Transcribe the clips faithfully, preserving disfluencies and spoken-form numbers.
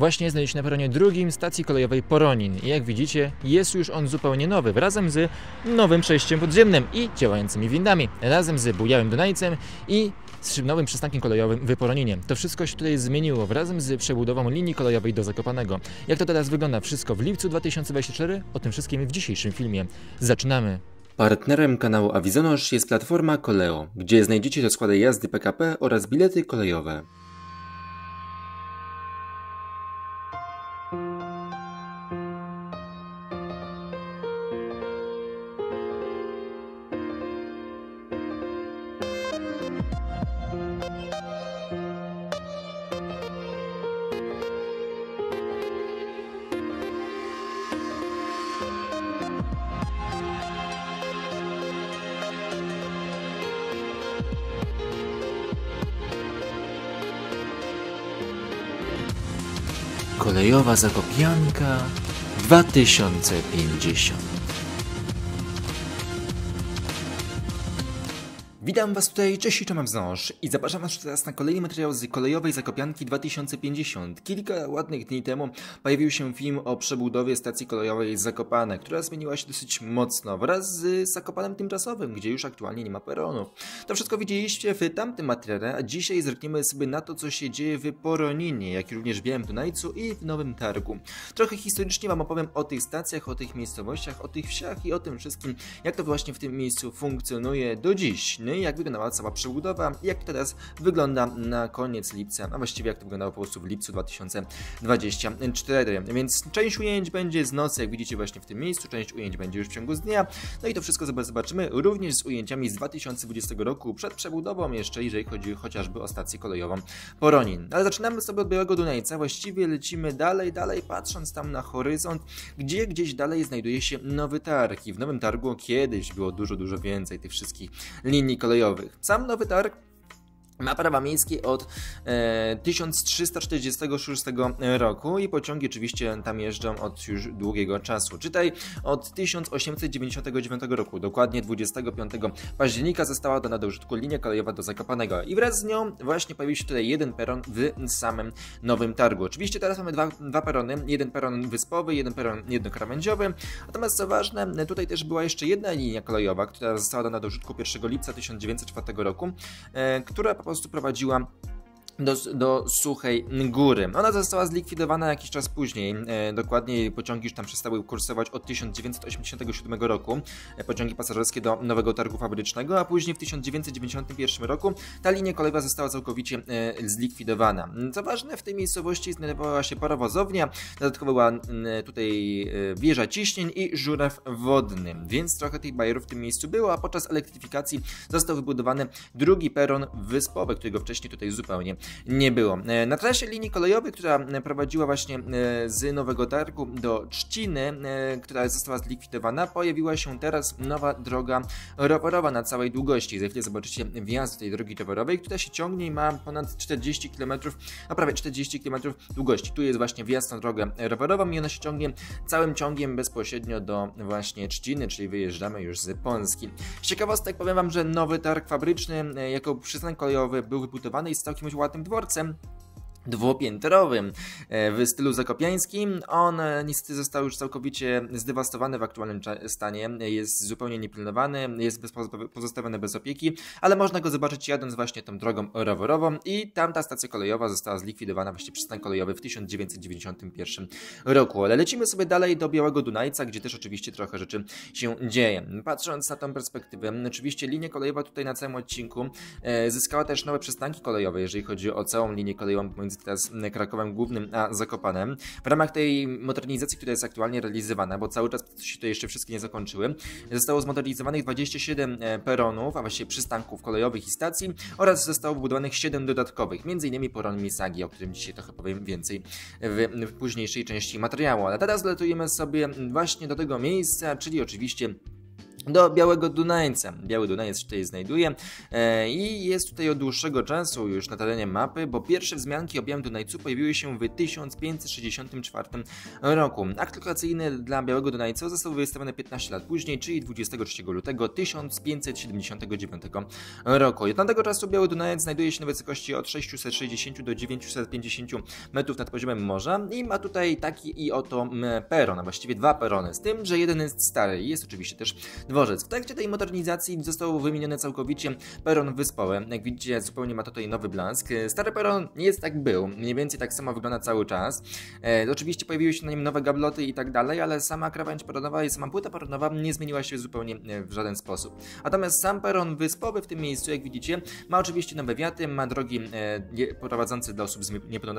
Właśnie znajduje się na peronie drugim stacji kolejowej Poronin i jak widzicie jest już on zupełnie nowy, razem z nowym przejściem podziemnym i działającymi windami, razem z bujałym Dunajcem i z nowym przystankiem kolejowym w Poroninie. To wszystko się tutaj zmieniło wraz z przebudową linii kolejowej do Zakopanego. Jak to teraz wygląda wszystko w lipcu dwa tysiące dwudziestym czwartym? O tym wszystkim w dzisiejszym filmie. Zaczynamy! Partnerem kanału Avizonosz jest platforma Koleo, gdzie znajdziecie rozkłady jazdy P K P oraz bilety kolejowe. Kolejowa Zakopianka dwa tysiące pięćdziesiąt. Witam Was tutaj, cześć, Tomek Znosz i zapraszam Was teraz na kolejny materiał z kolejowej Zakopianki dwa tysiące pięćdziesiąt. Kilka ładnych dni temu pojawił się film o przebudowie stacji kolejowej Zakopane, która zmieniła się dosyć mocno wraz z Zakopanem tymczasowym, gdzie już aktualnie nie ma peronów. To wszystko widzieliście w tamtym materiale, a dzisiaj zerkniemy sobie na to, co się dzieje w Poroninie, jak i również w Białym Dunajcu i w Nowym Targu. Trochę historycznie Wam opowiem o tych stacjach, o tych miejscowościach, o tych wsiach i o tym wszystkim, jak to właśnie w tym miejscu funkcjonuje do dziś. No i jak wyglądała cała przebudowa, jak to teraz wygląda na koniec lipca, a właściwie jak to wyglądało po prostu w lipcu dwa tysiące dwudziestym czwartym. Więc część ujęć będzie z nocy, jak widzicie właśnie w tym miejscu, część ujęć będzie już w ciągu z dnia. No i to wszystko zobaczymy również z ujęciami z dwa tysiące dwudziestego roku, przed przebudową jeszcze, jeżeli chodzi chociażby o stację kolejową Poronin. Ale zaczynamy sobie od Białego Dunajca, właściwie lecimy dalej, dalej, patrząc tam na horyzont, gdzie gdzieś dalej znajduje się Nowy Targ. I w Nowym Targu kiedyś było dużo, dużo więcej tych wszystkich linii kolejowych. Sam Nowy Targ ma prawa miejskie od e, tysiąc trzysta czterdziestego szóstego roku i pociągi oczywiście tam jeżdżą od już długiego czasu. Czytaj, od tysiąc osiemset dziewięćdziesiątego dziewiątego roku, dokładnie dwudziestego piątego października została dana do użytku linia kolejowa do Zakopanego i wraz z nią właśnie pojawił się tutaj jeden peron w samym Nowym Targu. Oczywiście teraz mamy dwa, dwa perony, jeden peron wyspowy, jeden peron jednokrawędziowy, natomiast co ważne, tutaj też była jeszcze jedna linia kolejowa, która została dana do użytku pierwszego lipca tysiąc dziewięćset czwartego roku, e, która po prostu prowadziła Do, do Suchej Góry. Ona została zlikwidowana jakiś czas później. E, dokładnie pociągi już tam przestały kursować od tysiąc dziewięćset osiemdziesiątego siódmego roku. E, pociągi pasażerskie do Nowego Targu Fabrycznego, a później w tysiąc dziewięćset dziewięćdziesiątym pierwszym roku ta linia kolejowa została całkowicie e, zlikwidowana. Co ważne, w tej miejscowości znajdowała się parowozownia, dodatkowo była e, tutaj e, wieża ciśnień i żuraw wodny, więc trochę tych bajerów w tym miejscu było, a podczas elektryfikacji został wybudowany drugi peron wyspowy, którego wcześniej tutaj zupełnie nie było. Na trasie linii kolejowej, która prowadziła właśnie z Nowego Targu do Trzciny, która została zlikwidowana, pojawiła się teraz nowa droga rowerowa na całej długości. Za chwilę zobaczycie wjazd tej drogi rowerowej, która się ciągnie i ma ponad czterdzieści kilometrów, a prawie czterdzieści kilometrów długości. Tu jest właśnie wjazd na drogę rowerową i ona się ciągnie całym ciągiem bezpośrednio do właśnie Trzciny, czyli wyjeżdżamy już z Polski. Z ciekawostek powiem Wam, że Nowy Targ Fabryczny jako przystanek kolejowy był wybudowany i z całkiem ładnym dworcem dwupiętrowym w stylu zakopiańskim. On niestety został już całkowicie zdewastowany w aktualnym stanie, jest zupełnie niepilnowany, jest bez, pozostawiony bez opieki, ale można go zobaczyć jadąc właśnie tą drogą rowerową i tamta stacja kolejowa została zlikwidowana, właściwie przystanek kolejowy w tysiąc dziewięćset dziewięćdziesiątym pierwszym roku. Ale lecimy sobie dalej do Białego Dunajca, gdzie też oczywiście trochę rzeczy się dzieje. Patrząc na tą perspektywę, oczywiście linia kolejowa tutaj na całym odcinku zyskała też nowe przystanki kolejowe, jeżeli chodzi o całą linię kolejową pomiędzy teraz Krakowem Głównym a Zakopanem. W ramach tej modernizacji, która jest aktualnie realizowana, bo cały czas się to jeszcze wszystkie nie zakończyły, zostało zmodernizowanych dwadzieścia siedem peronów, a właściwie przystanków kolejowych i stacji oraz zostało wybudowanych siedem dodatkowych, między innymi peron Misagi, o którym dzisiaj trochę powiem więcej w, w późniejszej części materiału. Ale teraz latujemy sobie właśnie do tego miejsca, czyli oczywiście do Białego Dunajca. Biały Dunajec się tutaj znajduje e, i jest tutaj od dłuższego czasu już na terenie mapy, bo pierwsze wzmianki o Białym Dunajcu pojawiły się w tysiąc pięćset sześćdziesiątym czwartym roku. Akt lokacyjny dla Białego Dunajca został wystawiony piętnaście lat później, czyli dwudziestego trzeciego lutego tysiąc pięćset siedemdziesiątego dziewiątego roku. Od tamtego czasu Biały Dunajec znajduje się na wysokości od sześciuset sześćdziesięciu do dziewięciuset pięćdziesięciu metrów nad poziomem morza i ma tutaj taki i oto peron, a właściwie dwa perony, z tym, że jeden jest stary i jest oczywiście też dworzec. W trakcie tej modernizacji został wymieniony całkowicie peron wyspowy. Jak widzicie, zupełnie ma tutaj nowy blask. Stary peron nie jest tak był, mniej więcej tak samo wygląda cały czas. E, oczywiście pojawiły się na nim nowe gabloty i tak dalej, ale sama krawędź peronowa i sama płyta peronowa nie zmieniła się zupełnie w żaden sposób. Natomiast sam peron wyspowy w tym miejscu, jak widzicie, ma oczywiście nowe wiaty, ma drogi e, prowadzące dla osób z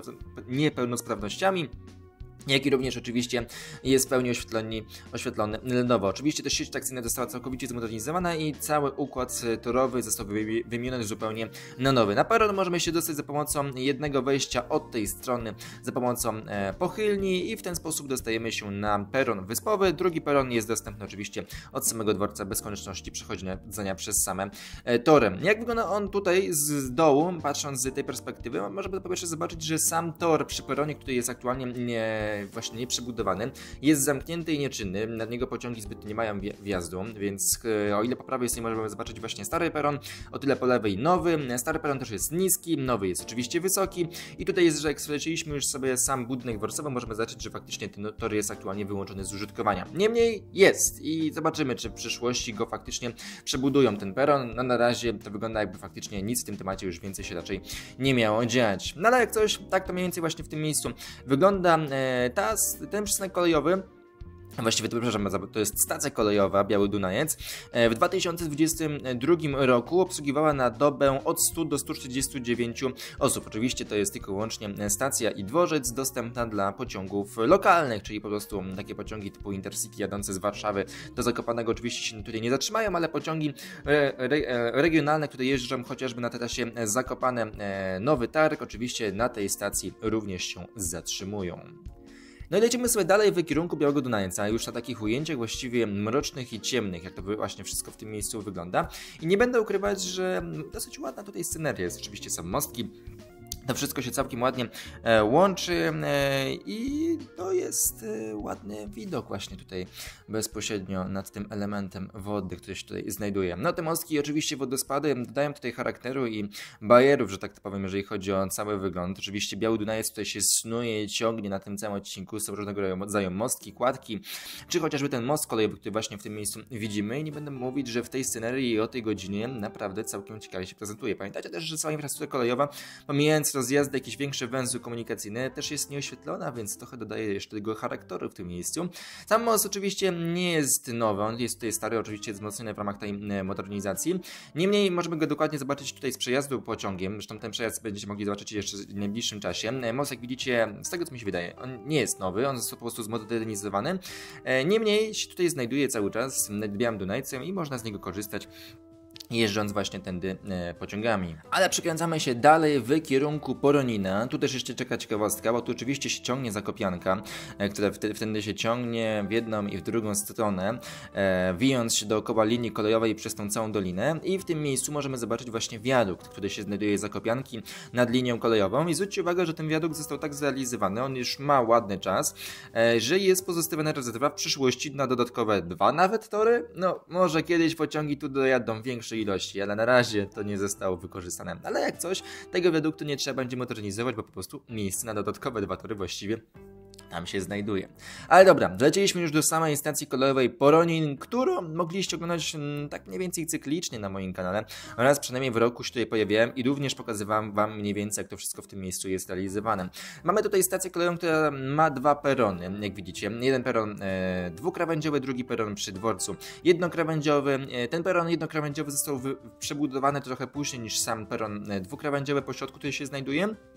niepełnosprawnościami, jak i również oczywiście jest w pełni oświetlony, oświetlony LEDowo. Oczywiście też sieć taksyjna została całkowicie zmodernizowana i cały układ torowy został wymieniony zupełnie na nowy. Na peron możemy się dostać za pomocą jednego wejścia od tej strony, za pomocą e, pochylni i w ten sposób dostajemy się na peron wyspowy. Drugi peron jest dostępny oczywiście od samego dworca bez konieczności przechodzenia przez same e, tory. Jak wygląda on tutaj z dołu, patrząc z tej perspektywy, możemy po pierwsze zobaczyć, że sam tor przy peronie, który jest aktualnie nie właśnie nieprzebudowany, jest zamknięty i nieczynny, nad niego pociągi zbyt nie mają wjazdu, więc e, o ile po prawej stronie możemy zobaczyć właśnie stary peron, o tyle po lewej nowy. Stary peron też jest niski, nowy jest oczywiście wysoki i tutaj jest, że jak sprawdziliśmy już sobie sam budynek dworcowy, możemy zobaczyć, że faktycznie ten tor jest aktualnie wyłączony z użytkowania. Niemniej jest i zobaczymy, czy w przyszłości go faktycznie przebudują ten peron. No na razie to wygląda, jakby faktycznie nic w tym temacie już więcej się raczej nie miało dziać. No ale jak coś, tak to mniej więcej właśnie w tym miejscu wygląda e, ta, ten przystanek kolejowy. Właściwie to, przepraszam, to jest stacja kolejowa Biały Dunajec. W dwa tysiące dwudziestym drugim roku obsługiwała na dobę od stu do stu czterdziestu dziewięciu osób. Oczywiście to jest tylko wyłącznie stacja i dworzec dostępna dla pociągów lokalnych, czyli po prostu takie pociągi typu Intercity jadące z Warszawy do Zakopanego oczywiście się tutaj nie zatrzymają, ale pociągi re, re, regionalne, które jeżdżą chociażby na trasie Zakopane Nowy Targ, oczywiście na tej stacji również się zatrzymują. No i lecimy sobie dalej w kierunku Białego Dunajca, już na takich ujęciach właściwie mrocznych i ciemnych, jak to właśnie wszystko w tym miejscu wygląda. I nie będę ukrywać, że dosyć ładna tutaj sceneria jest. Oczywiście są mostki. To wszystko się całkiem ładnie e, łączy e, i to jest e, ładny widok właśnie tutaj bezpośrednio nad tym elementem wody, który się tutaj znajduje. No te mostki, oczywiście wodospady dodają tutaj charakteru i bajerów, że tak to powiem, jeżeli chodzi o cały wygląd. Oczywiście Biały Dunajec tutaj się snuje, ciągnie na tym całym odcinku, są różnego rodzaju mostki, kładki, czy chociażby ten most kolejowy, który właśnie w tym miejscu widzimy i nie będę mówić, że w tej scenerii i o tej godzinie naprawdę całkiem ciekawie się prezentuje. Pamiętajcie też, że cała infrastruktura kolejowa, pomijając rozjazdy, jakieś większe węzły komunikacyjne, też jest nieoświetlona, więc trochę dodaje jeszcze tego charakteru w tym miejscu. Sam most oczywiście nie jest nowy, on jest tutaj stary, oczywiście wzmocniony w ramach tej modernizacji. Niemniej możemy go dokładnie zobaczyć tutaj z przejazdu pociągiem, zresztą ten przejazd będziecie mogli zobaczyć jeszcze w najbliższym czasie. Most, jak widzicie, z tego co mi się wydaje, on nie jest nowy, on został po prostu zmodernizowany. Niemniej się tutaj znajduje cały czas nad Białym Dunajcem i można z niego korzystać, jeżdżąc właśnie tędy e, pociągami. Ale przekręcamy się dalej w kierunku Poronina. Tu też jeszcze czeka ciekawostka, bo tu oczywiście się ciągnie zakopianka, e, która wtedy, wtedy się ciągnie w jedną i w drugą stronę, e, wijąc się dookoła linii kolejowej przez tą całą dolinę. I w tym miejscu możemy zobaczyć właśnie wiadukt, który się znajduje zakopianki nad linią kolejową. I zwróćcie uwagę, że ten wiadukt został tak zrealizowany, on już ma ładny czas, e, że jest pozostawiona rezerwa w przyszłości na dodatkowe dwa nawet tory. No, może kiedyś pociągi tu dojadą większej ilości, ale na razie to nie zostało wykorzystane. Ale jak coś, tego wiaduktu nie trzeba będzie modernizować, bo po prostu miejsce na dodatkowe dwa tory właściwie tam się znajduje. Ale dobra, wlecieliśmy już do samej stacji kolejowej Poronin, którą mogliście oglądać m, tak mniej więcej cyklicznie na moim kanale oraz przynajmniej w roku się tutaj pojawiałem i również pokazywałem wam mniej więcej, jak to wszystko w tym miejscu jest realizowane. Mamy tutaj stację kolejową, która ma dwa perony, jak widzicie. Jeden peron e, dwukrawędziowy, drugi peron przy dworcu jednokrawędziowy. E, ten peron jednokrawędziowy został wy, przebudowany trochę później niż sam peron e, dwukrawędziowy po środku, który się znajduje.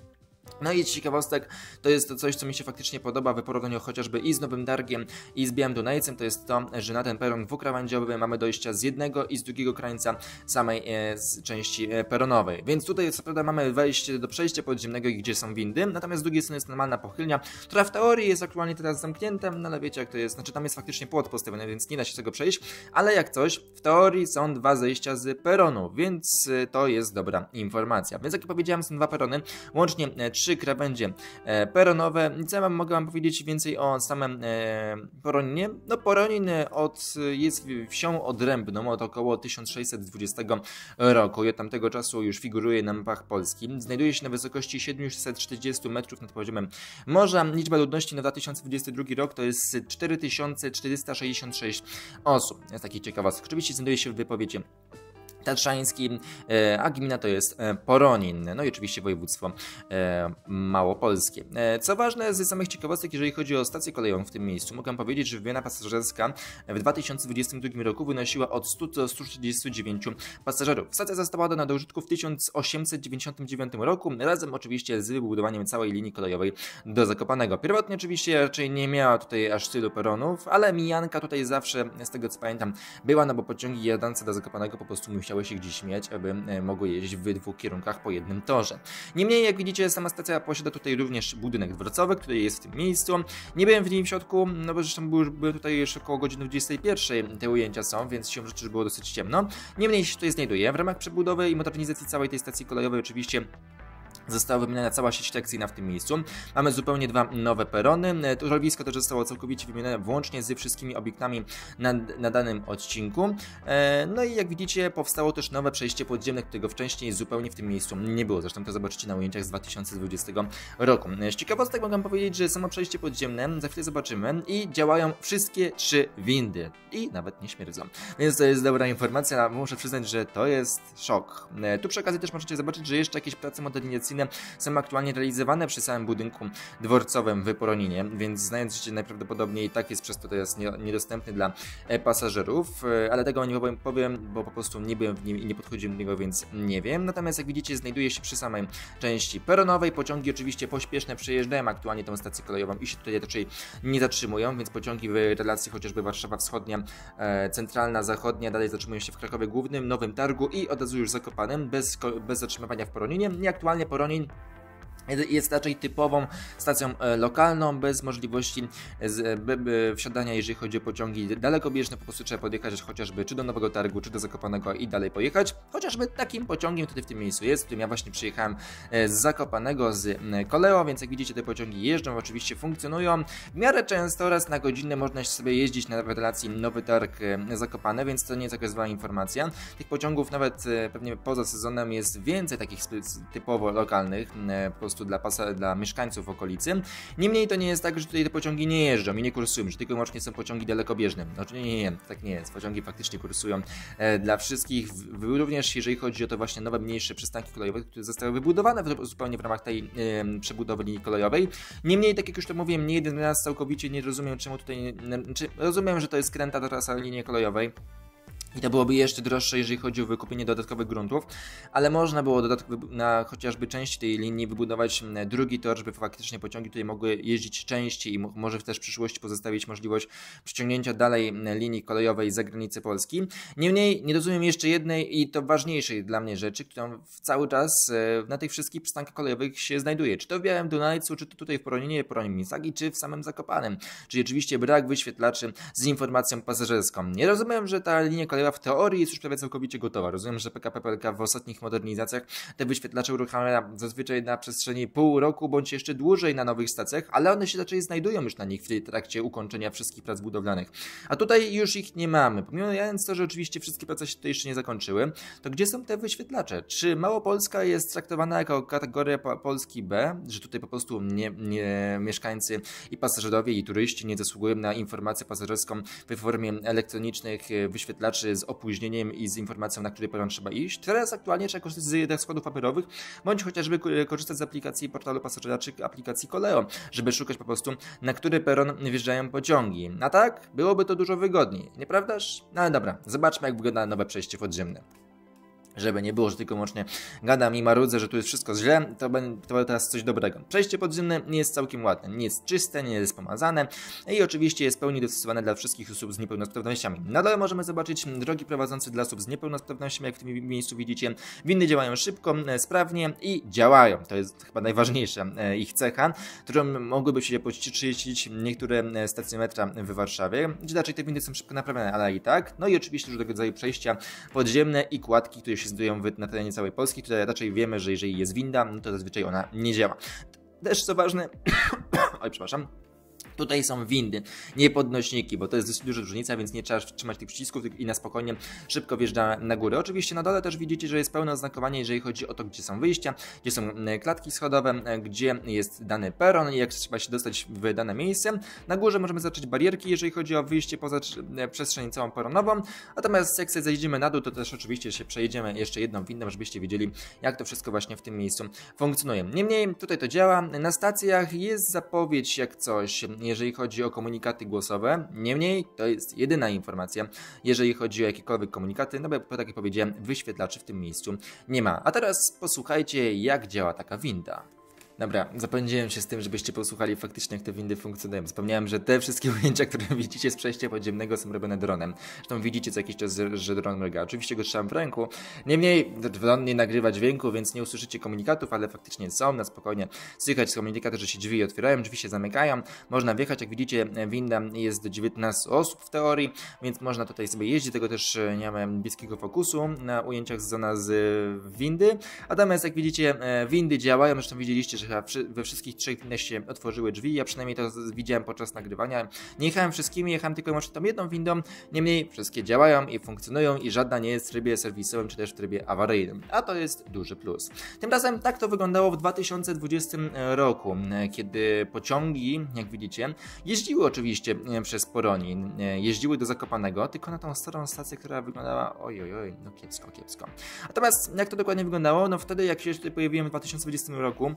No i z ciekawostek, to jest to coś, co mi się faktycznie podoba w porównaniu chociażby i z Nowym Targiem, i z Białym Dunajcem, to jest to, że na ten peron dwukrawędziowy mamy dojścia z jednego i z drugiego krańca samej e, z części e, peronowej. Więc tutaj co prawda mamy wejście do przejścia podziemnego, gdzie są windy, natomiast z drugiej strony jest normalna pochylnia, która w teorii jest aktualnie teraz zamknięta, no ale wiecie jak to jest, znaczy tam jest faktycznie płot postawiony, więc nie da się tego przejść, ale jak coś, w teorii są dwa zejścia z peronu, więc e, to jest dobra informacja. Więc jak powiedziałem, są dwa perony, łącznie e, trzy krawędzie e, peronowe. Co ja wam mogę wam powiedzieć więcej o samym e, Poroninie? No Poronin od, jest wsią odrębną od około tysiąc sześćset dwudziestego roku. I od tamtego czasu już figuruje na mapach Polski. Znajduje się na wysokości siedemset czterdzieści metrów nad poziomem morza. Liczba ludności na dwa tysiące dwudziesty drugi rok to jest cztery tysiące czterysta sześćdziesiąt sześć osób. Jest taki ciekawostek. Oczywiście znajduje się w wypowiedzi tatrzańskim, a gmina to jest Poronin, no i oczywiście województwo małopolskie. Co ważne z samych ciekawostek, jeżeli chodzi o stację kolejową w tym miejscu, mogę powiedzieć, że wymiana pasażerska w dwa tysiące dwudziestym drugim roku wynosiła od stu do stu trzydziestu dziewięciu pasażerów. Stacja została dana do użytku w tysiąc osiemset dziewięćdziesiątym dziewiątym roku, razem oczywiście z wybudowaniem całej linii kolejowej do Zakopanego. Pierwotnie oczywiście raczej nie miała tutaj aż tylu peronów, ale mijanka tutaj zawsze, z tego co pamiętam, była, no bo pociągi jadące do Zakopanego po prostu musiały się gdzieś mieć, aby mogły jeździć w dwóch kierunkach po jednym torze. Niemniej, jak widzicie, sama stacja posiada tutaj również budynek dworcowy, który jest w tym miejscu. Nie byłem w nim w środku, no bo zresztą były, były tutaj już około godziny dwudziestej pierwszej te ujęcia są, więc się rzeczy było dosyć ciemno. Niemniej się tutaj znajduje. W ramach przebudowy i modernizacji całej tej stacji kolejowej oczywiście została wymieniona cała sieć lekcyjna w tym miejscu. Mamy zupełnie dwa nowe perony. Torowisko też zostało całkowicie wymienione włącznie z wszystkimi obiektami na, na danym odcinku. No i jak widzicie, powstało też nowe przejście podziemne, którego wcześniej zupełnie w tym miejscu nie było. Zresztą to zobaczycie na ujęciach z dwa tysiące dwudziestego roku. Z ciekawostek mogę powiedzieć, że samo przejście podziemne za chwilę zobaczymy i działają wszystkie trzy windy. I nawet nie śmierdzą. Więc to jest dobra informacja. Muszę przyznać, że to jest szok. Tu przy okazji też możecie zobaczyć, że jeszcze jakieś prace modernizacyjne są aktualnie realizowane przy samym budynku dworcowym w Poroninie, więc znając życie najprawdopodobniej tak jest przez to teraz niedostępny dla pasażerów, ale tego nie powiem, bo po prostu nie byłem w nim i nie podchodziłem do niego, więc nie wiem. Natomiast jak widzicie, znajduje się przy samej części peronowej. Pociągi oczywiście pośpieszne przejeżdżają aktualnie tą stację kolejową i się tutaj raczej nie zatrzymują, więc pociągi w relacji chociażby Warszawa Wschodnia, Centralna, Zachodnia dalej zatrzymują się w Krakowie Głównym, Nowym Targu i od razu już Zakopanem, bez, bez zatrzymywania w Poroninie. I aktualnie Poronin jest raczej typową stacją lokalną, bez możliwości z, b, b, wsiadania, jeżeli chodzi o pociągi dalekobieżne. Po prostu trzeba podjechać chociażby czy do Nowego Targu, czy do Zakopanego i dalej pojechać. Chociażby takim pociągiem, który w tym miejscu jest, w którym ja właśnie przyjechałem z Zakopanego z Koleo, więc jak widzicie, te pociągi jeżdżą, oczywiście funkcjonują. W miarę często, raz na godzinę można sobie jeździć na relacji Nowy Targ Zakopane, więc to nie jest jakaś zła informacja. Tych pociągów nawet pewnie poza sezonem jest więcej takich typowo lokalnych, po prostu Dla, pasa, dla mieszkańców okolicy. Niemniej to nie jest tak, że tutaj te pociągi nie jeżdżą i nie kursują, że tylko i wyłącznie są pociągi dalekobieżne. Znaczy nie, nie, nie, tak nie jest. Pociągi faktycznie kursują e, dla wszystkich, w, również jeżeli chodzi o to właśnie nowe, mniejsze przystanki kolejowe, które zostały wybudowane w, zupełnie w ramach tej e, przebudowy linii kolejowej. Niemniej, tak jak już to mówiłem, nie jeden raz całkowicie nie rozumiem, czemu tutaj, nie, czy, rozumiem, że to jest kręta trasa linii kolejowej. I to byłoby jeszcze droższe, jeżeli chodzi o wykupienie dodatkowych gruntów, ale można było na chociażby części tej linii wybudować drugi tor, żeby faktycznie pociągi tutaj mogły jeździć częściej i może też w przyszłości pozostawić możliwość przyciągnięcia dalej linii kolejowej za granicę Polski. Niemniej nie rozumiem jeszcze jednej i to ważniejszej dla mnie rzeczy, którą cały czas na tych wszystkich przystankach kolejowych się znajduje. Czy to w Białym Dunajcu, czy to tutaj w Poroninie, Poronin-Missagi, czy w samym Zakopanem. Czyli oczywiście brak wyświetlaczy z informacją pasażerską. Nie rozumiem, że ta linia kolejowa w teorii jest już prawie całkowicie gotowa. Rozumiem, że P K P P L K w ostatnich modernizacjach te wyświetlacze uruchamia zazwyczaj na przestrzeni pół roku bądź jeszcze dłużej na nowych stacjach, ale one się raczej znajdują już na nich w trakcie ukończenia wszystkich prac budowlanych. A tutaj już ich nie mamy. Pomijając to, że oczywiście wszystkie prace się tutaj jeszcze nie zakończyły, to gdzie są te wyświetlacze? Czy Małopolska jest traktowana jako kategoria Polski B, że tutaj po prostu nie, nie, mieszkańcy i pasażerowie i turyści nie zasługują na informację pasażerską w formie elektronicznych wyświetlaczy z opóźnieniem i z informacją, na który peron trzeba iść? Teraz aktualnie trzeba korzystać z składów papierowych, bądź chociażby korzystać z aplikacji portalu pasażera czy aplikacji Koleo, żeby szukać po prostu, na który peron wjeżdżają pociągi. A tak, byłoby to dużo wygodniej, nieprawdaż? No ale dobra, zobaczmy, jak wygląda nowe przejście podziemne. Żeby nie było, że tylko łącznie gadam i marudzę, że tu jest wszystko źle, to będzie to teraz coś dobrego. Przejście podziemne nie jest całkiem ładne, nie jest czyste, nie jest pomazane i oczywiście jest w pełni dostosowane dla wszystkich osób z niepełnosprawnościami. Na dole możemy zobaczyć drogi prowadzące dla osób z niepełnosprawnościami, jak w tym miejscu widzicie. Windy działają szybko, sprawnie i działają. To jest chyba najważniejsza ich cecha, którą mogłyby się poczyścić niektóre stacje metra w Warszawie, gdzie raczej te windy są szybko naprawiane, ale i tak. No i oczywiście różnego rodzaju przejścia podziemne i kładki, które się znajdują na terenie całej Polski, które raczej wiemy, że jeżeli jest winda, no to zazwyczaj ona nie działa. Też co ważne, oj przepraszam, tutaj są windy, nie podnośniki, bo to jest dość duża różnica, więc nie trzeba trzymać tych przycisków i na spokojnie szybko wjeżdża na górę. Oczywiście na dole też widzicie, że jest pełne oznakowanie, jeżeli chodzi o to, gdzie są wyjścia, gdzie są klatki schodowe, gdzie jest dany peron i jak trzeba się dostać w dane miejsce. Na górze możemy zacząć barierki, jeżeli chodzi o wyjście poza przestrzeń całą peronową, natomiast jak sobie zejdziemy na dół, to też oczywiście się przejedziemy jeszcze jedną windą, żebyście wiedzieli, jak to wszystko właśnie w tym miejscu funkcjonuje. Niemniej tutaj to działa. Na stacjach jest zapowiedź jak coś, jeżeli chodzi o komunikaty głosowe. Niemniej to jest jedyna informacja, jeżeli chodzi o jakiekolwiek komunikaty, no bo tak jak powiedziałem, wyświetlaczy w tym miejscu nie ma. A teraz posłuchajcie, jak działa taka winda. Dobra, zapędziłem się z tym, żebyście posłuchali faktycznie, jak te windy funkcjonują. Zapomniałem, że te wszystkie ujęcia, które widzicie z przejścia podziemnego, są robione dronem. Zresztą widzicie co jakiś czas, że dron mryga. Oczywiście go trzymam w ręku. Niemniej dron nie nagrywa dźwięku, więc nie usłyszycie komunikatów, ale faktycznie są na spokojnie. Słychać z komunikatu, że się drzwi otwierają, drzwi się zamykają. Można wjechać, jak widzicie, winda jest do dziewiętnastu osób w teorii, więc można tutaj sobie jeździć. Tego też nie mamy bliskiego fokusu na ujęciach z zona z windy. Natomiast jak widzicie, windy działają. Zresztą widzieliście, że we wszystkich trzech windach się otworzyły drzwi. Ja przynajmniej to widziałem podczas nagrywania. Nie jechałem wszystkimi, jechałem tylko może tą jedną windą. Niemniej wszystkie działają i funkcjonują i żadna nie jest w trybie serwisowym czy też w trybie awaryjnym. A to jest duży plus. Tymczasem tak to wyglądało w dwa tysiące dwudziestym roku, kiedy pociągi, jak widzicie, jeździły oczywiście przez Poronin. Jeździły do Zakopanego, tylko na tą starą stację, która wyglądała oj, oj, oj, no kiepsko, kiepsko. Natomiast jak to dokładnie wyglądało? No wtedy, jak się tutaj pojawiłem w dwa tysiące dwudziestym roku,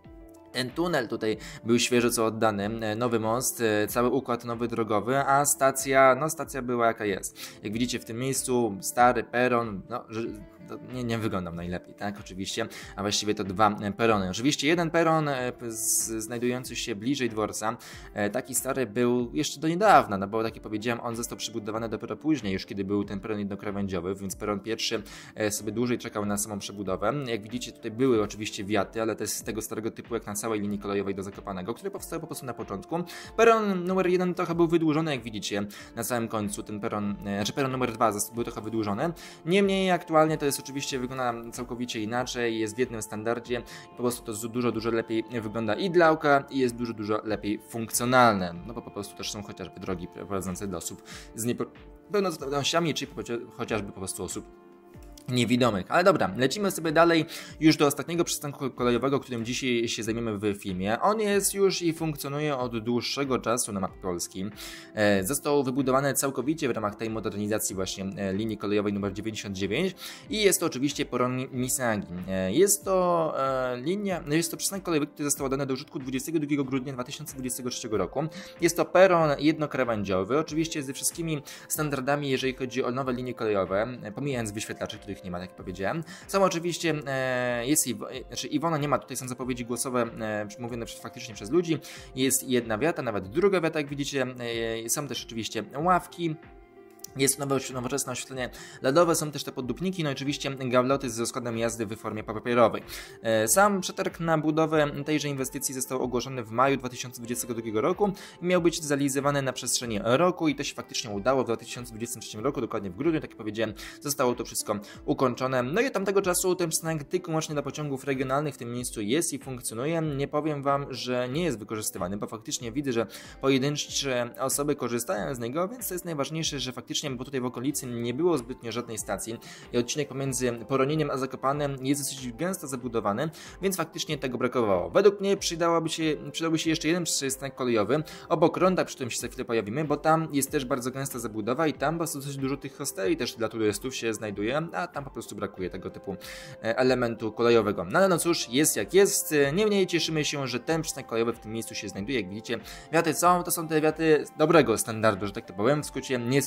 ten tunel tutaj był świeżo co oddany, nowy most, cały układ nowy drogowy, a stacja, no stacja była jaka jest. Jak widzicie w tym miejscu stary peron, no nie, nie wyglądał najlepiej, tak, oczywiście, a właściwie to dwa perony. Oczywiście jeden peron z, znajdujący się bliżej dworca, taki stary był jeszcze do niedawna, no bo tak jak powiedziałem, on został przebudowany dopiero później, już kiedy był ten peron jednokrawędziowy, więc peron pierwszy sobie dłużej czekał na samą przebudowę. Jak widzicie, tutaj były oczywiście wiaty, ale to jest z tego starego typu jak na całej linii kolejowej do Zakopanego, które powstały po prostu na początku. Peron numer jeden trochę był wydłużony, jak widzicie, na samym końcu ten peron, znaczy peron numer dwa był trochę wydłużony. Niemniej aktualnie to jest oczywiście wygląda całkowicie inaczej, jest w jednym standardzie, po prostu to dużo, dużo lepiej wygląda i dla oka i jest dużo, dużo lepiej funkcjonalne, no bo po prostu też są chociażby drogi prowadzące do osób z niepełnosprawnościami, czy chociażby po prostu osób niewidomych. Ale dobra, lecimy sobie dalej już do ostatniego przystanku kolejowego, którym dzisiaj się zajmiemy w filmie. On jest już i funkcjonuje od dłuższego czasu na mapie Polski. E, został wybudowany całkowicie w ramach tej modernizacji właśnie e, linii kolejowej numer dziewięćdziesiąt dziewięć i jest to oczywiście peron Misagi. E, jest to e, linia, jest to przystanek kolejowy, który został oddany do użytku dwudziestego drugiego grudnia dwa tysiące dwudziestego trzeciego roku. Jest to peron jednokrawędziowy, oczywiście ze wszystkimi standardami, jeżeli chodzi o nowe linie kolejowe, pomijając wyświetlacze, których nie ma, tak jak powiedziałem. Są oczywiście, e, jest Iw znaczy Iwona nie ma, tutaj są zapowiedzi głosowe e, mówione faktycznie przez ludzi. Jest jedna wiata, nawet druga wiata, jak widzicie. E, są też oczywiście ławki. Jest nowe, nowoczesne oświetlenie LEDowe, są też te poddupniki, no i oczywiście gawloty z rozkładem jazdy w formie papierowej. Sam przetarg na budowę tejże inwestycji został ogłoszony w maju dwa tysiące dwudziestego drugiego roku i miał być zrealizowany na przestrzeni roku i to się faktycznie udało w dwa tysiące dwudziestym trzecim roku, dokładnie w grudniu, tak jak powiedziałem, zostało to wszystko ukończone. No i od tamtego czasu ten przystanek tylko łącznie dla pociągów regionalnych w tym miejscu jest i funkcjonuje. Nie powiem wam, że nie jest wykorzystywany, bo faktycznie widzę, że pojedyncze osoby korzystają z niego, więc to jest najważniejsze, że faktycznie, bo tutaj w okolicy nie było zbytnio żadnej stacji i odcinek pomiędzy Poronieniem a Zakopanem jest dosyć gęsto zabudowany, więc faktycznie tego brakowało. Według mnie przydałoby się, przydałby się jeszcze jeden przystanek kolejowy obok ronda, przy którym się za chwilę pojawimy, bo tam jest też bardzo gęsta zabudowa i tam po prostu dosyć dużo tych hosteli też dla turystów się znajduje, a tam po prostu brakuje tego typu elementu kolejowego. No ale no cóż, jest jak jest. Niemniej cieszymy się, że ten przystanek kolejowy w tym miejscu się znajduje. Jak widzicie, wiaty są, to są te wiaty dobrego standardu, że tak to powiem. W skrócie nie są designerskie,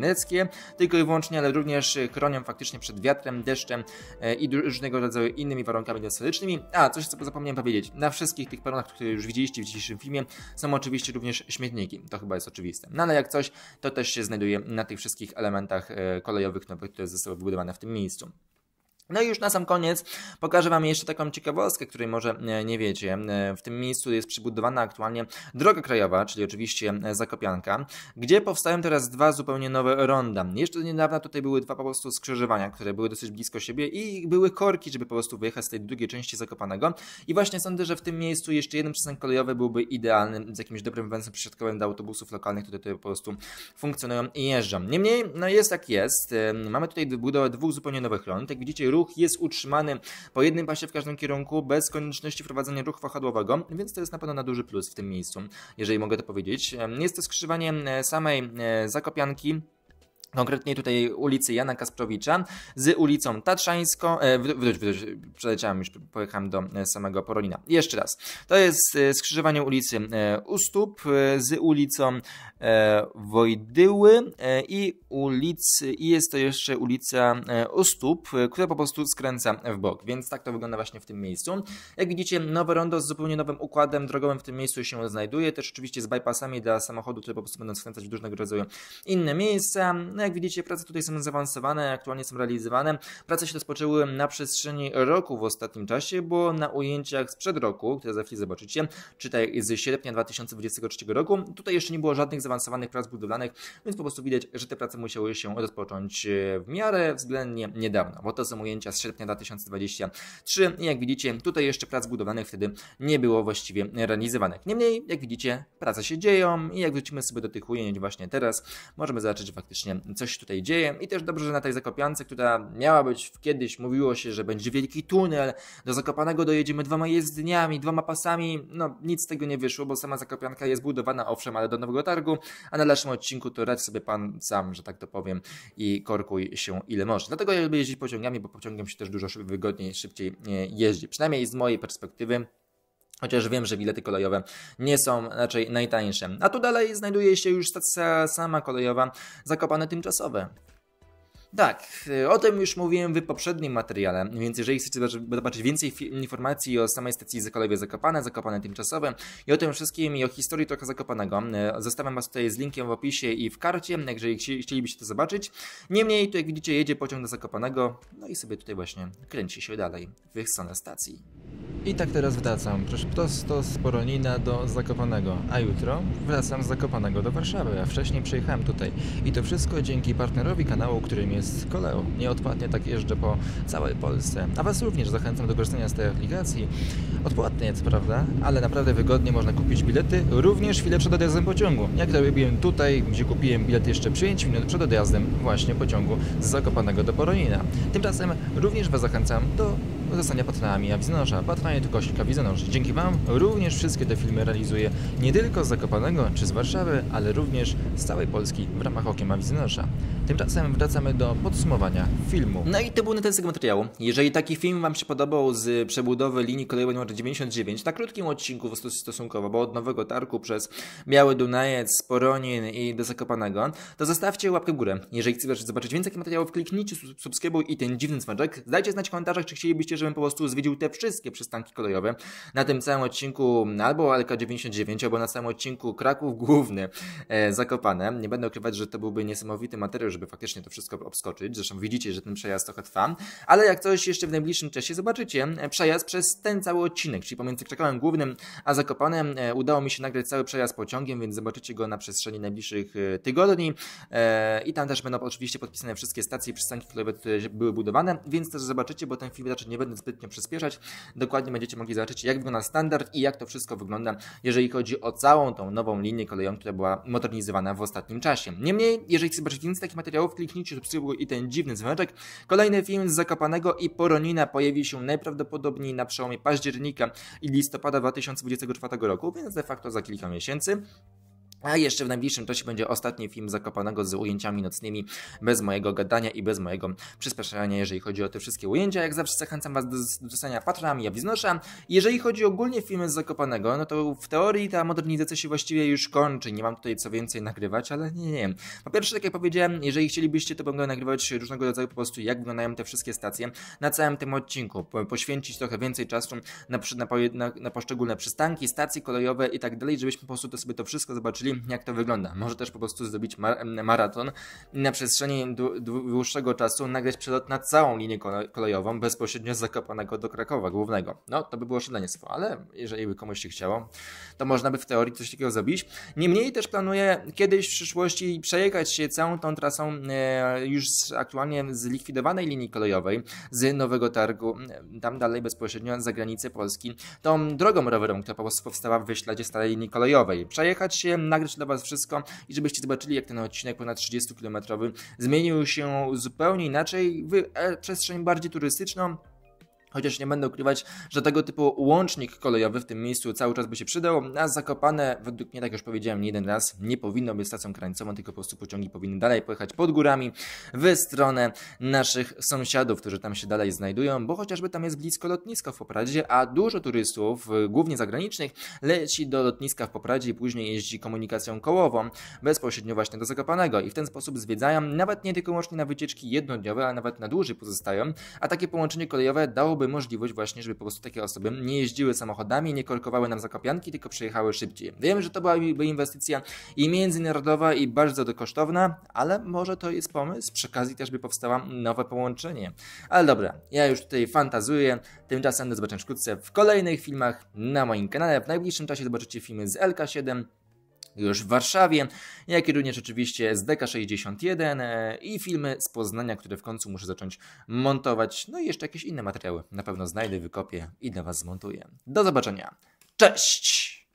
niemieckie, tylko i wyłącznie, ale również chronią faktycznie przed wiatrem, deszczem i różnego rodzaju innymi warunkami atmosferycznymi. A, coś co zapomniałem powiedzieć, na wszystkich tych peronach, które już widzieliście w dzisiejszym filmie, są oczywiście również śmietniki, to chyba jest oczywiste. No ale jak coś, to też się znajduje na tych wszystkich elementach kolejowych, nowych, które zostały wybudowane w tym miejscu. No i już na sam koniec pokażę Wam jeszcze taką ciekawostkę, której może nie wiecie. W tym miejscu jest przybudowana aktualnie droga krajowa, czyli oczywiście Zakopianka, gdzie powstają teraz dwa zupełnie nowe ronda. Jeszcze do niedawna tutaj były dwa po prostu skrzyżowania, które były dosyć blisko siebie i były korki, żeby po prostu wyjechać z tej drugiej części Zakopanego. I właśnie sądzę, że w tym miejscu jeszcze jeden przystanek kolejowy byłby idealny, z jakimś dobrym węzłem przesiadkowym do autobusów lokalnych, które tutaj po prostu funkcjonują i jeżdżą. Niemniej, no jest jak jest. Mamy tutaj budowę dwóch zupełnie nowych rond. Jak widzicie, ruch jest utrzymany po jednym pasie w każdym kierunku, bez konieczności wprowadzenia ruchu wahadłowego, więc to jest na pewno na duży plus w tym miejscu, jeżeli mogę to powiedzieć. Jest to skrzyżowanie samej Zakopianki, konkretnie tutaj ulicy Jana Kasprowicza z ulicą Tatrzańską, e, wróć, wróć, przeleciałem już, pojechałem do samego Poronina. Jeszcze raz, to jest skrzyżowanie ulicy e, Ustób e, z ulicą e, Wojdyły e, i ulicy, i jest to jeszcze ulica e, Ustób, e, która po prostu skręca w bok, więc tak to wygląda właśnie w tym miejscu. Jak widzicie, nowe rondo z zupełnie nowym układem drogowym w tym miejscu się znajduje, też oczywiście z bypassami dla samochodu, które po prostu będą skręcać w różnego rodzaju inne miejsca. No jak widzicie, prace tutaj są zaawansowane, aktualnie są realizowane. Prace się rozpoczęły na przestrzeni roku w ostatnim czasie, bo na ujęciach sprzed roku, które za chwilę zobaczycie, czytaj z sierpnia dwa tysiące dwudziestego trzeciego roku, tutaj jeszcze nie było żadnych zaawansowanych prac budowlanych, więc po prostu widać, że te prace musiały się rozpocząć w miarę względnie niedawno, bo to są ujęcia z sierpnia dwa tysiące dwudziestego trzeciego i jak widzicie, tutaj jeszcze prac budowlanych wtedy nie było właściwie realizowanych. Niemniej, jak widzicie, prace się dzieją i jak wrócimy sobie do tych ujęć właśnie teraz, możemy zobaczyć, że faktycznie coś się tutaj dzieje i też dobrze, że na tej Zakopiance, która miała być kiedyś, mówiło się, że będzie wielki tunel, do Zakopanego dojedziemy dwoma jezdniami, dwoma pasami, no nic z tego nie wyszło, bo sama Zakopianka jest budowana, owszem, ale do Nowego Targu, a na dalszym odcinku to radź sobie pan sam, że tak to powiem, i korkuj się ile może. Dlatego ja lubię jeździć pociągami, bo pociągiem się też dużo wygodniej, szybciej jeździ, przynajmniej z mojej perspektywy. Chociaż wiem, że bilety kolejowe nie są raczej najtańsze. A tu dalej znajduje się już stacja sama kolejowa Zakopane Tymczasowe. Tak, o tym już mówiłem w poprzednim materiale, więc jeżeli chcecie zobaczyć więcej informacji o samej stacji kolejowej Zakopane, Zakopane Tymczasowe i o tym wszystkim i o historii trochę Zakopanego, zostawiam Was tutaj z linkiem w opisie i w karcie, jeżeli chcielibyście to zobaczyć. Niemniej, tu jak widzicie, jedzie pociąg do Zakopanego, no i sobie tutaj właśnie kręci się dalej w stronę stacji. I tak teraz wracam, prosto z Poronina do Zakopanego, a jutro wracam z Zakopanego do Warszawy, a wcześniej przyjechałem tutaj. I to wszystko dzięki partnerowi kanału, którym jest Koleo. Nieodpłatnie tak jeżdżę po całej Polsce. A Was również zachęcam do korzystania z tej aplikacji. Odpłatnie, co prawda, ale naprawdę wygodnie można kupić bilety, również chwilę przed odjazdem pociągu. Jak to robiłem tutaj, gdzie kupiłem bilet jeszcze pięć minut przed odjazdem właśnie pociągu z Zakopanego do Poronina. Tymczasem również Was zachęcam do zostania patronami Awiznosza. Patronie to kośnik Awizonosz. Dzięki Wam również wszystkie te filmy realizuję nie tylko z Zakopanego czy z Warszawy, ale również z całej Polski w ramach Okiem Awiznosza. Tymczasem wracamy do podsumowania filmu. No i to był na ten segment materiału. Jeżeli taki film Wam się podobał z przebudowy linii kolejowej numer dziewięćdziesiąt dziewięć, na krótkim odcinku stosunkowo, bo od Nowego Targu przez Biały Dunajec, Poronin i do Zakopanego, to zostawcie łapkę w górę. Jeżeli chcecie zobaczyć więcej takich materiałów, kliknijcie subskrybuj i ten dziwny dzwoneczek. Dajcie znać w komentarzach, czy chcielibyście, żebym po prostu zwiedził te wszystkie przystanki kolejowe na tym całym odcinku albo L K dziewięćdziesiąt dziewięć, albo na całym odcinku Kraków Główny e, Zakopane. Nie będę ukrywać, że to byłby niesamowity materiał, żeby faktycznie to wszystko obskoczyć. Zresztą widzicie, że ten przejazd trochę trwa, ale jak coś jeszcze w najbliższym czasie zobaczycie przejazd przez ten cały odcinek, czyli pomiędzy Krakowem Głównym a Zakopanem e, udało mi się nagrać cały przejazd pociągiem, więc zobaczycie go na przestrzeni najbliższych e, tygodni e, i tam też będą oczywiście podpisane wszystkie stacje i przystanki kolejowe, które były budowane, więc też zobaczycie, bo ten film raczej nie będę zbytnio przyspieszać. Dokładnie będziecie mogli zobaczyć, jak wygląda standard i jak to wszystko wygląda, jeżeli chodzi o całą tą nową linię kolejową, która była modernizowana w ostatnim czasie. Niemniej, jeżeli chcecie zobaczyć więcej takich materiałów, kliknijcie subskrybuj i ten dziwny dzwoneczek. Kolejny film z Zakopanego i Poronina pojawi się najprawdopodobniej na przełomie października i listopada dwa tysiące dwudziestego czwartego roku, więc de facto za kilka miesięcy. A jeszcze w najbliższym czasie będzie ostatni film Zakopanego z ujęciami nocnymi, bez mojego gadania i bez mojego przyspieszania, jeżeli chodzi o te wszystkie ujęcia. Jak zawsze zachęcam Was do dostania Patrona i Wiznosza. Jeżeli chodzi ogólnie filmy z Zakopanego, no to w teorii ta modernizacja się właściwie już kończy. Nie mam tutaj co więcej nagrywać, ale nie, nie. Po pierwsze, tak jak powiedziałem, jeżeli chcielibyście, to będę nagrywać różnego rodzaju po prostu, jak wyglądają te wszystkie stacje na całym tym odcinku. Poświęcić trochę więcej czasu na, na, na, na poszczególne przystanki, stacje kolejowe i tak dalej, żebyśmy po prostu to sobie to wszystko zobaczyli, jak to wygląda. Może też po prostu zrobić mar maraton i na przestrzeni dłuższego czasu nagrać przelot na całą linię kolejową bezpośrednio z Zakopanego do Krakowa głównego. No, to by było szaleństwo, ale jeżeli by komuś się chciało, to można by w teorii coś takiego zrobić. Niemniej też planuję kiedyś w przyszłości przejechać się całą tą trasą e, już z aktualnie zlikwidowanej linii kolejowej z Nowego Targu, tam dalej bezpośrednio za granicę Polski, tą drogą rowerową, która po prostu powstała w wyśladzie starej linii kolejowej. Przejechać się, nagrać dla Was wszystko i żebyście zobaczyli, jak ten odcinek ponad trzydziestokilometrowy zmienił się zupełnie inaczej w przestrzeń bardziej turystyczną. Chociaż nie będę ukrywać, że tego typu łącznik kolejowy w tym miejscu cały czas by się przydał, a Zakopane, według mnie, tak już powiedziałem nie jeden raz, nie powinno być stacją krańcową, tylko po prostu pociągi powinny dalej pojechać pod górami w stronę naszych sąsiadów, którzy tam się dalej znajdują, bo chociażby tam jest blisko lotnisko w Popradzie, a dużo turystów, głównie zagranicznych, leci do lotniska w Popradzie i później jeździ komunikacją kołową bezpośrednio właśnie do Zakopanego i w ten sposób zwiedzają nawet nie tylko łącznie na wycieczki jednodniowe, ale nawet na dłużej pozostają, a takie połączenie kolejowe dałoby możliwość właśnie, żeby po prostu takie osoby nie jeździły samochodami, nie korkowały nam zakopianki, tylko przejechały szybciej. Wiem, że to byłaby inwestycja i międzynarodowa i bardzo kosztowna, ale może to jest pomysł, przy okazji też by powstało nowe połączenie. Ale dobra, ja już tutaj fantazuję, tymczasem do zobaczenia wkrótce w kolejnych filmach na moim kanale. W najbliższym czasie zobaczycie filmy z L K siedem, już w Warszawie, jak i również oczywiście z D K sześćdziesiąt jeden i filmy z Poznania, które w końcu muszę zacząć montować. No i jeszcze jakieś inne materiały na pewno znajdę, wykopię i dla Was zmontuję. Do zobaczenia. Cześć!